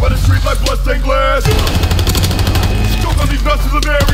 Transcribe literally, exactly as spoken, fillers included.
By the streets like bloodstained glass. Choke on these nuts to the marriage.